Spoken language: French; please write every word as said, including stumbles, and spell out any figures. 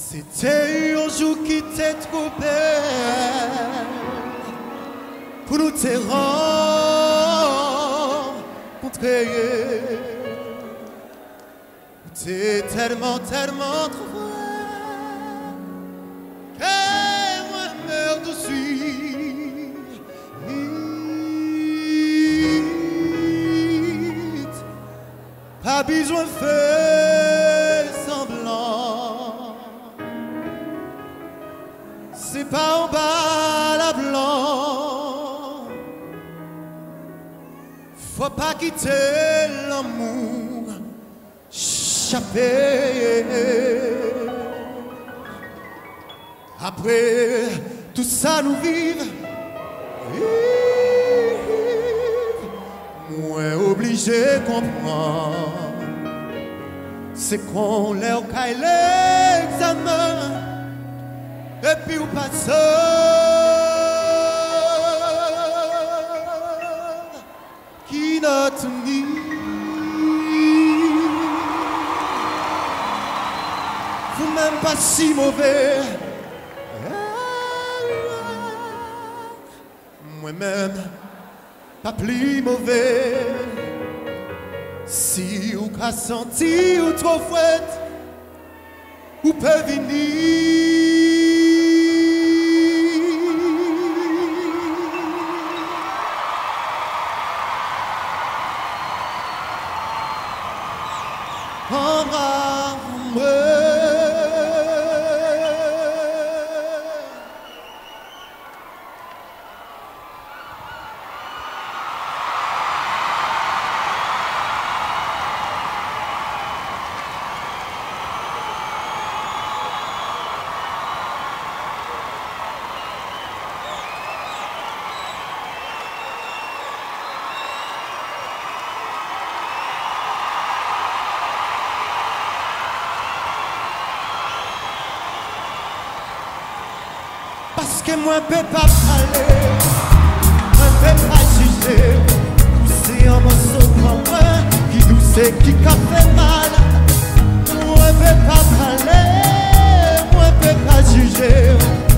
C'était un jour qui t'est trop belle pour nous te rencontrer. T'es tellement, tellement trop vrai que moi meurs de suite. Pas besoin de faire semblant. C'est pas en bas la blanc. Faut pas quitter l'amour, échapper. Après tout ça nous vive, moins obligé de comprendre. C'est qu'on leur caille l'examen. Et puis on passe qui notre nid. Vous même pas si mauvais. Moi-même pas plus mauvais. Si ou qu'a senti ou trop fouette, ou peut venir. Embrasse-moi. Parce que moi je peux pas parler, moi je peux pas juger. C'est un morceau pour moi qui douce et qui fait mal. Moi je peux pas parler, moi je peux pas juger.